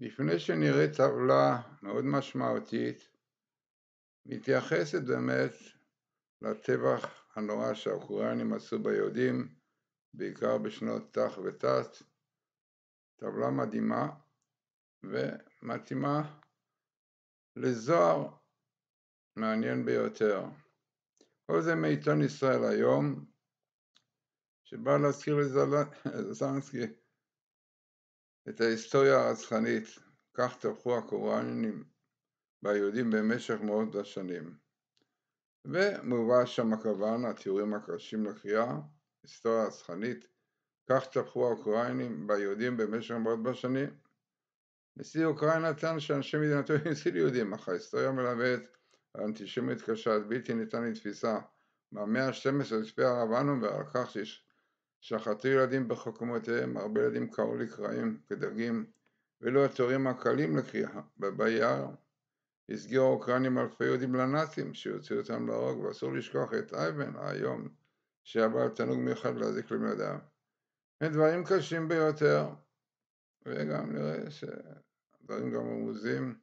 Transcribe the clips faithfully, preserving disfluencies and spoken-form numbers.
לפני שנראה טבלה מאוד משמעותית, מתייחסת באמת לטבח הנורא שהאוקראינים עשו ביהודים, בעיקר בשנות תח ותת. טבלה מדהימה ומתאימה לזוהר מעניין ביותר. כל זה מעיתון ישראל היום, שבא להזכיר לזלנסקי את ההיסטוריה הרצחנית. כך טבחו האוקראינים ביהודים במשך מאות השנים. ומובא שם כמובן התיאורים הקשים לקריאה, היסטוריה רצחנית. כך טבחו האוקראינים ביהודים במשך מאות בשנים. נשיא אוקראינה טען שאנשי מדינתו הצילו יהודים, אך ההיסטוריה מלמדת על אנטישמיות קשה עד בלתי ניתן לתפיסה מהמאה ה-שתים עשרה לפי הרב אנובר, ועל כך ששחטו ילדים בחוכמותיהם. הרבה ילדים קראו לקרעים כדגים, ואלו התיאורים הקלים לקריאה. בבייר הסגירו האוקראינים אלפי יהודים לנאצים שהוציאו אותם להרוג, ואסור לשכוח את אייבן היום שהיה בעל תענוג מיוחד להזיק לבני-אדם. הם דברים קשים ביותר, וגם נראה שדברים גם רמוזים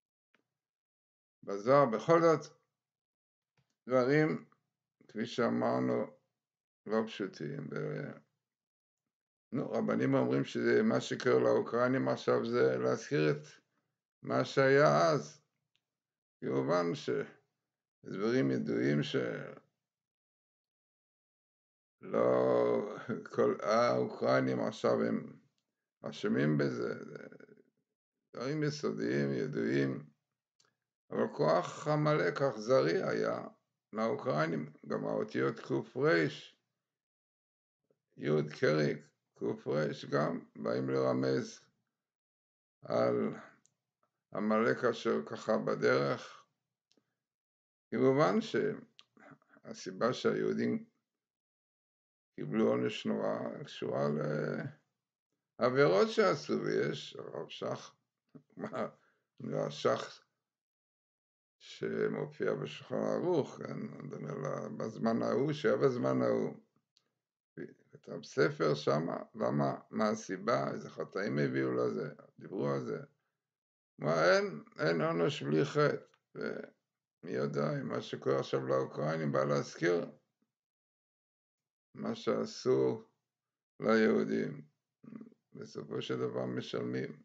בזוהר. בכל זאת דברים, כפי שאמרנו, לא פשוטים. ו... נו, רבנים אומרים שמה שקרה לאוקראינים עכשיו זה להזכיר את מה שהיה אז. כמובן שדברים ידועים שלא כל האוקראינים עכשיו הם אשמים בזה, דברים יסודיים, ידועים, אבל כוח עמלק אכזרי היה מהאוקראינים. גם האותיות קוף רש, יוד קריק, קוף רש, גם באים לרמז על עמלק אשר ככה בדרך. כמובן שהסיבה שהיהודים קיבלו עונש נורא קשורה לעבירות שעשו, ויש הרב שך, מה שך שמופיע בשולחן ערוך, כן, בזמן ההוא, שהיה בזמן ההוא, כתב ספר שמה, למה, מה הסיבה, איזה חטאים הביאו לזה, דיברו על זה. מה, אין, אין עונש בלי חטא, ומי יודע, מה שקורה עכשיו לאוקראינים בא להזכיר מה שעשו ליהודים, בסופו של דבר משלמים.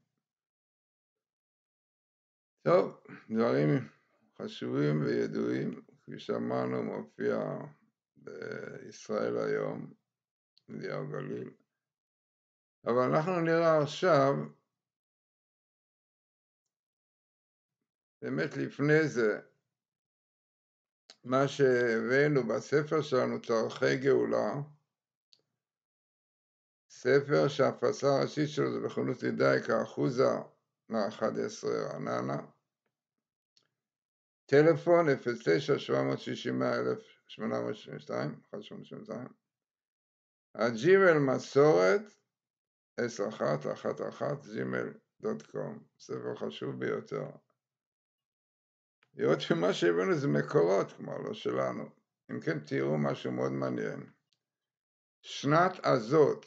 טוב, דברים חשובים וידועים, כפי שאמרנו, מופיע בישראל היום, ידיעה גליל. אבל אנחנו נראה עכשיו, באמת לפני זה, מה שהבאנו בספר שלנו, תאריכי גאולה, ספר שההפצה הראשית שלו זה בכנות לידאיקה, אחוזה מאה-אחת עשרה רעננה, טלפון אפס תשע שבע שש אפס אלף שמונה מאות שבעים ושתיים, אחת שמונה שבעים ושתיים, הג'ימל מסורת עשר אחת אחת אחת ג'ימל דוט קום, ספר חשוב ביותר. לראות שמה שהבאנו זה מקורות, כמו לא שלנו. אם כן, תראו משהו מאוד מעניין. שנת הזאת,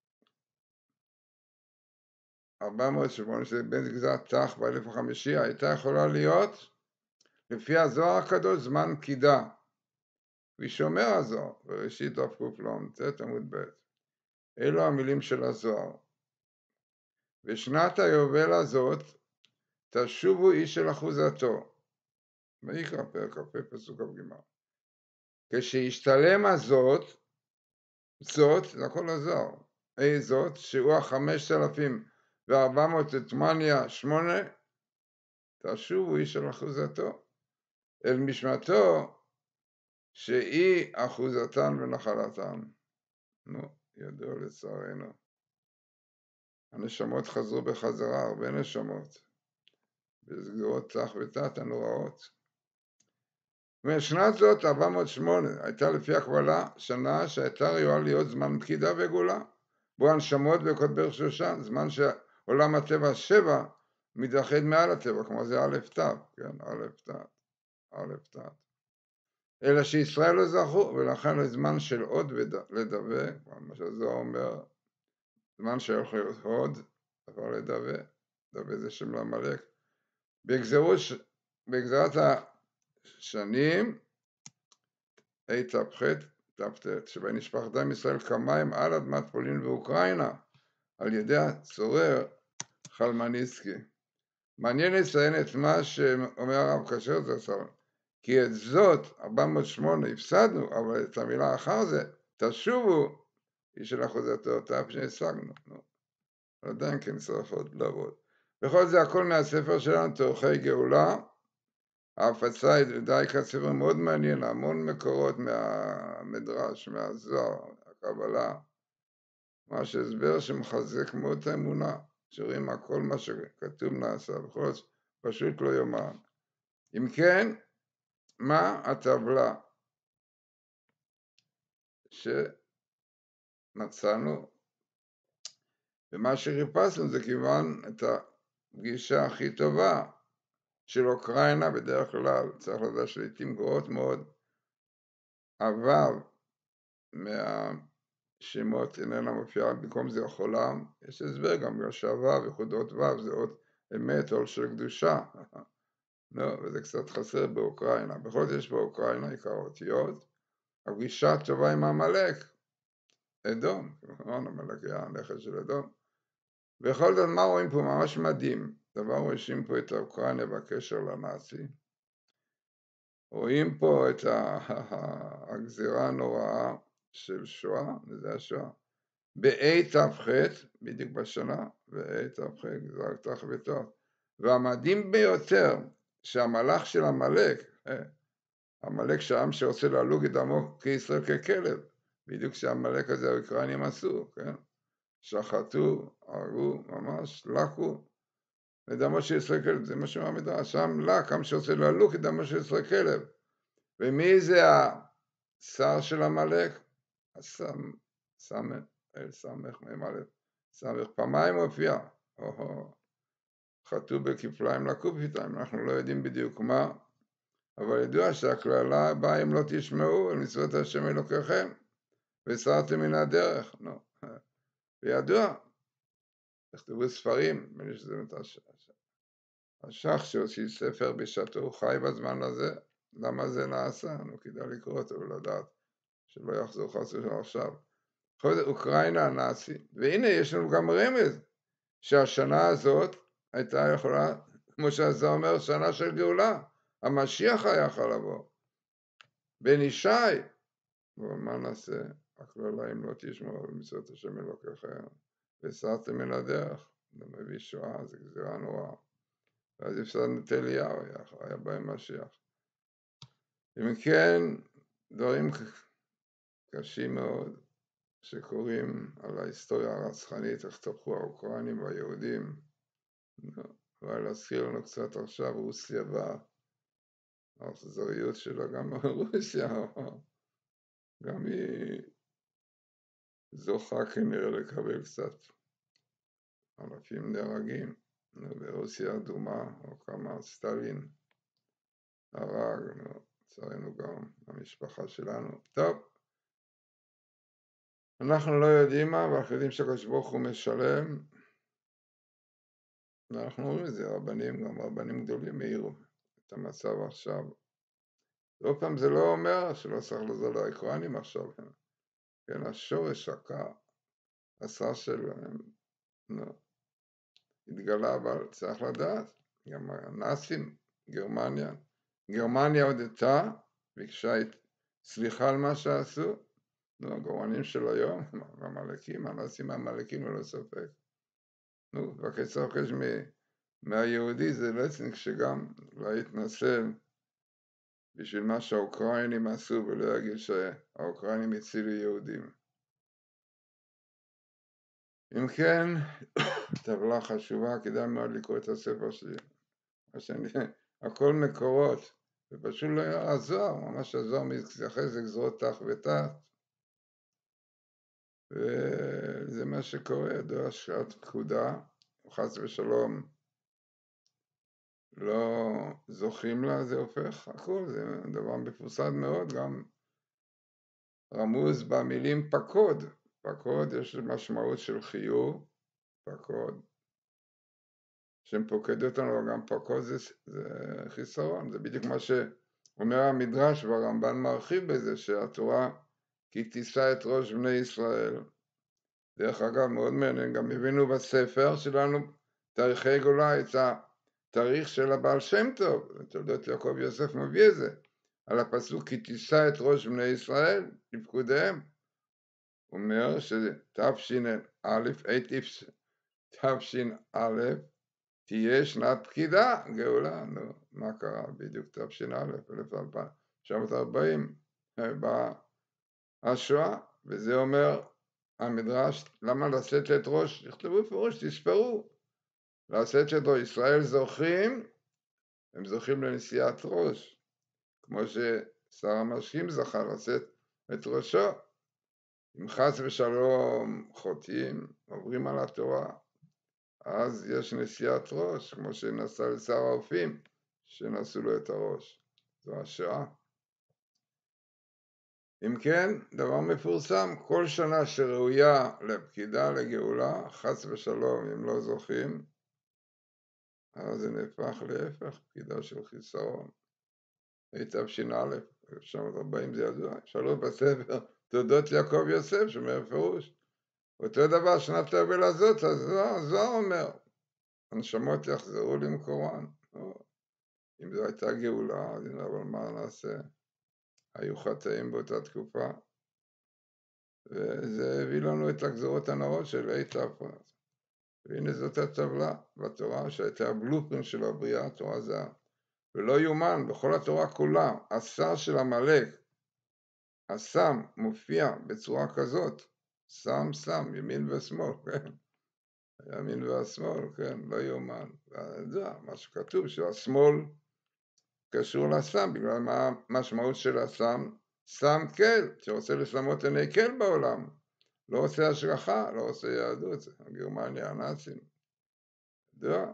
ארבע מאות שמונה עשרה, בין גזרת תח באלף החמישי, הייתה יכולה להיות, לפי הזוהר הקדוש, זמן פקידה. ושומר הזוהר, בראשית דף קל"ט עמוד ב'. אלו המילים של הזוהר. בשנת היובל הזאת, תשובו איש אל אחוזתו. ויקרא פרק כ"ה פסוק כ"ג. כשישתלם הזאת, זאת, זה הכל הזוהר, אי זאת, שהוא החמשת אלפים וארבע מאות ושמונים ושמונה, תשובו איש אל אחוזתו, אל משמתו, שהיא אחוזתן ונחלתן. נו, ידוע לצערנו. הנשמות חזרו בחזרה, הרבה נשמות, בסגירות תח ותת הנוראות. ושנת זאת, ארבע מאות ושמונה, הייתה לפי הקבלה שנה שהייתה ראויה להיות זמן פקידה וגאולה, בו הנשמות וקודבר שושן, זמן שעולם הטבע שבע מתאחד מעל הטבע, כמו זה א' ת', כן, א' ת', א' ת'. אלא שישראל לא זכו, ולכן לזמן של עוד לדווה, מה שזה אומר, זמן שהולך להיות עוד, אבל לדווה. דוד זה שם לעמלק. בגזרת השנים, תפ"ח, תפ"ט, שבהן נשפך דם ישראל כמים על אדמת פולין ואוקראינה, על ידי הצורר חלמניסקי. מעניין לציין את מה שאומר הרב קשר זצ"ל, כי את זאת, ארבע מאות ושמונה, הפסדנו, אבל את המילה אחר זה, תשובו, היא של אחוזתו, אותה שהשגנו. עדיין כן צריך עוד לעבוד. בכל זה הכל מהספר שלנו, תורכי גאולה. ההפצה היא די כספר מאוד מעניין, המון מקורות מהמדרש, מהזוהר, הקבלה. ממש הסבר שמחזק מאוד את האמונה, שרואים מה כל מה שכתוב נעשה, בכל זאת פשוט לא יאומן. אם כן, מה הטבלה שמצאנו? ומה שחיפשנו זה כיוון את הפגישה הכי טובה של אוקראינה. בדרך כלל צריך לדעת שלעיתים גרועות מאוד הוו מהשמות איננה מופיעה, במקום זה חולם. יש הסבר גם בגלל שהוו, יחודות וו, זה עוד אמת, עול של קדושה. לא, וזה קצת חסר באוקראינה. בכל זאת יש באוקראינה עיקר אותיות. הפגישה הטובה עם עמלק, אדום, כמובן עמלק היה הנכד של אדום. בכל זאת מה רואים פה? ממש מדהים. דבר רואים פה את אוקראינה בקשר לנאצי. רואים פה את הגזירה הנוראה של שואה, זה השואה. באי תפ"ח, בדיוק בשנה, באי תפ"ח, גזירת תחבטות. והמדהים ביותר, שהמלאך של עמלק, עמלק שהעם שרוצה להלוג את דמו כישראל ככלב, בדיוק שהעמלק הזה האוקראינים עשו, כן? שחטו, הרגו, ממש, לקו, ודמו של ישראל כלב, זה מה שאומר המדרש, שם לק, עם שרוצה להלוג את דמו של ישראל כלב. ומי זה השר של עמלק? הסם, סמך, אל סמך ממלך, סמך, פעמיים מופיע, או, חטאו בכפליים לקו איתם, אנחנו לא יודעים בדיוק מה, אבל ידוע שהכללה באה אם לא תשמעו על מצוות השם אלוקיכם, וסרתם מן הדרך, נו. וידוע, תכתבו ספרים, מי שזה מתשע. השח שהוציא ספר בשעתו, הוא חי בזמן הזה, למה זה נעשה? נו, כדאי לקרוא אותו ולדעת, שלא יחזור חס ושלום עכשיו. בכל זאת, אוקראינה הנאצי, והנה יש לנו גם רמז, שהשנה הזאת הייתה יכולה, כמו שהזוהר אומר, שנה של גאולה, המשיח היה יכול לבוא. בן ישי, אבל מה נעשה? הכללה אם לא תשמעו על מצוות השם אלוקיכם, וסרתם מן הדרך, זה מביא שואה, זה גזירה נוראה. ואז הפסדנו את אליהו, היה בהם משיח. אם כן, דברים קשים מאוד שקוראים על ההיסטוריה הרצחנית, איך תפחו האוקראינים והיהודים. אבל להזכיר לנו קצת עכשיו רוסיה והאכזריות שלה, גם רוסיה, גם היא זוכה כנראה לקבל קצת אלפים נהרגים. ברוסיה אדומה, או כמה סטלין הרג, לצערנו גם המשפחה שלנו. טוב, אנחנו לא יודעים מה, ואנחנו יודעים שהקדוש ברוך הוא משלם. אנחנו רואים את זה, רבנים, גם רבנים גדולים העירו את המצב עכשיו. עוד פעם זה לא אומר שלא צריך לעזור לאוקראינים עכשיו, כן, השורש הקר, עשה שלהם, לא. התגלה, אבל צריך לדעת, גם הנאצים, גרמניה, גרמניה הודתה, ביקשה סליחה על מה שעשו, נו, הגרמנים של היום, המלאקים, הנאצים המלאקים ללא ספק. נו, בקיצור חש מהיהודי זה לצניק שגם לא יתנסה בשביל מה שהאוקראינים עשו, ולא יגיד שהאוקראינים הצילו יהודים. אם כן, טבלה חשובה, כדאי מאוד לקרוא את הספר שלי. שאני, הכל מקורות, ופשוט לא היה הזוהר, ממש הזוהר מתייחס לגזרות תח ותת, וזה מה שקורה, ידוע שעת פקודה, חס ושלום, לא זוכים לה, זה הופך הכל, זה דבר מפורסם מאוד, גם רמוז במילים פקוד, פקוד יש משמעות של חיוב, פקוד, שהם פוקד אותנו, גם פוקוד זה, זה חיסרון, זה בדיוק מה שאומר המדרש, והרמב"ן מרחיב בזה, שהתורה כי תישא את ראש בני ישראל. דרך אגב, מאוד מעניין, גם הבינו בספר שלנו, תאריכי גאולה, את התאריך של הבעל שם טוב, תולדות יעקב יוסף מביא את זה, על הפסוק כי תישא את ראש בני ישראל לפקודיהם. הוא אומר שזה תשע"א, תשע"א, תהיה שנת פקידה, גאולה. נו, מה קרה? בדיוק תשע"א, אלף תשע מאות וארבעים, באה השואה, וזה אומר המדרש, למה לשאת את ראש? תכתבו בפירוש, תספרו. לשאת את ראש, ישראל זוכים, הם זוכים לנשיאת ראש, כמו ששר המשקים זכה לשאת את ראשו. אם חס ושלום חוטאים, עוברים על התורה, אז יש נשיאת ראש, כמו שנשא לשר האופים, שנשאו לו את הראש. זו השואה. אם כן, דבר מפורסם, כל שנה שראויה לפקידה, לגאולה, חס ושלום, אם לא זוכים, אז זה נהפך להפך, פקידה של חיסרון. תשע"א, אלף תשע מאות וארבעים, זה ידוע, שלום בספר, תולדות יעקב יוסף, שאומר פירוש. אותו דבר, שנת היובל הזאת, אז זוהר אומר, הנשמות יחזרו למקורן. אם זו הייתה גאולה, אבל מה נעשה? היו חטאים באותה תקופה, וזה הביא לנו את הגזרות הנאות של אי תפרס. והנה זאת הטבלה בתורה שהייתה הבלופרינט של הבריאה, התורה זה, ולא יומן, בכל התורה כולה, השר של עמלק, הסם מופיע בצורה כזאת, סם סם, ימין ושמאל, כן, הימין והשמאל, כן, לא יומן, זה מה שכתוב, שהשמאל קשור לסם, בגלל מה המשמעות של הסם, סם כל, שרוצה לשמות עיני כל בעולם, לא עושה השגחה, לא עושה יהדות, גרמניה, הנאצים, ידוע,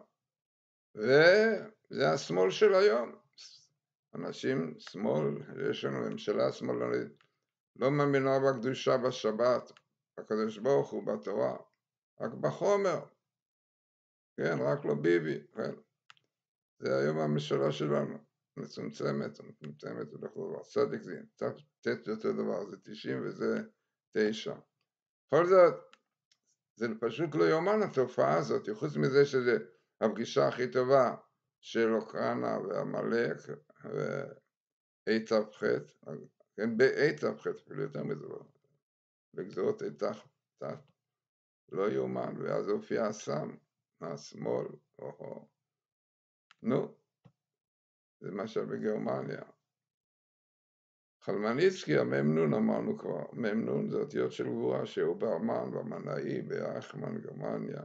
וזה השמאל של היום, אנשים שמאל, יש לנו ממשלה שמאלנית, לא מאמינה בקדושה בשבת, הקדוש ברוך הוא בתורה, רק בחומר, כן, רק לא ביבי, כן, זה היום הממשלה שלנו, מצומצמת, מצומצמת, צדיק זה, תת יותר דבר, זה תשעים וזה תשע. בכל זאת, זה פשוט לא יאומן התופעה הזאת, חוץ מזה שזה הפגישה הכי טובה של אוקראינה ועמלק ואי ת"ח, כן, באי ת"ח, אפילו יותר מזה, בגזרות אי ת"ח, לא יאומן, ואז הופיע הסם מהשמאל, או נו, זה מה שבגרמניה. חלמניצקי, הממנון אמרנו כבר, ממנון זה אותיות של גבורה שהוא באמן, במנאי, באייכמן, גרמניה.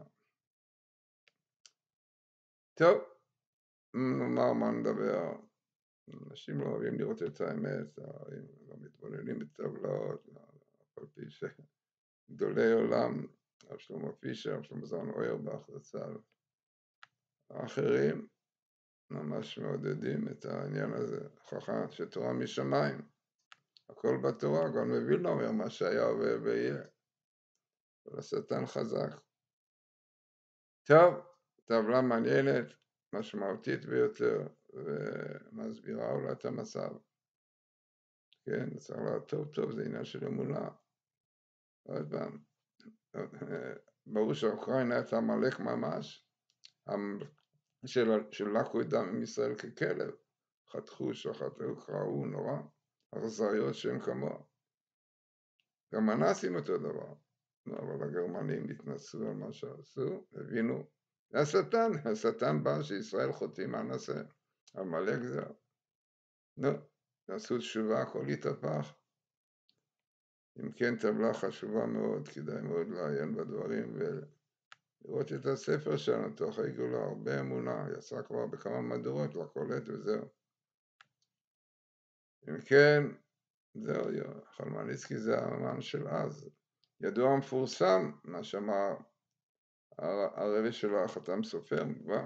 טוב, נאמר מה נדבר, אנשים לא אוהבים לראות את האמת, לא מתבוננים בטבלאות, על פי שגדולי עולם, הרב שלמה פישר, הרב שלמה זלמן אוירבך, זצ"ל, האחרים ממש מעודדים את העניין הזה, הוכחה שתורה משמיים, הכל בתורה, גם מווילנה אומר מה שהיה ויהיה, אבל השטן חזק. טוב, טבלה מעניינת, משמעותית ביותר, ומסבירה אולי את המצב. כן, צריך לה טוב טוב, זה עניין של אמונה. עוד פעם, ברור שאוקראינה הייתה עמלק ממש, של לקחו את דם עם ישראל ככלב, חתכו, שחטו, קראו, נורא, אכזריות שאין כמוה. גם הנאצים אותו דבר, אבל הגרמנים התנסו על מה שעשו, הבינו, זה השטן, השטן בא שישראל חוטאים, מה נעשה? עמלק זה. נו, עשו תשובה, הכל התהפך. אם כן, טבלה חשובה מאוד, כדאי מאוד לעיין בדברים ולראות את הספר שלנו, תוך הגאולה, הרבה אמונה, יצא כבר בכמה מהדורות, לקולט וזהו. אם כן, זהו, חלמניצקי זה האמן של אז. ידוע המפורסם, מה שאמר הרבי שלו, החתם סופר,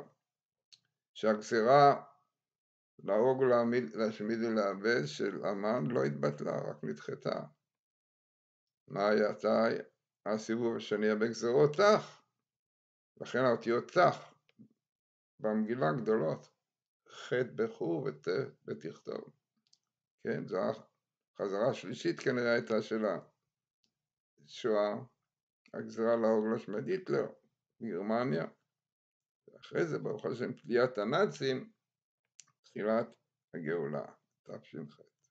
שהגזירה להרוג, להשמיד ולאבד של אמן לא התבטלה, רק נדחתה. מה היה הסיבוב השני בגזירות תח? לכן האותיות תח, במגילה הגדולות, ח' בחור וט' בתכתוב. כן, זו החזרה השלישית כנראה הייתה של השואה, הגזרה להרוג להשמיד היטלר בגרמניה, ואחרי זה ברוך השם תליית הנאצים, תחילת הגאולה, תש"ח.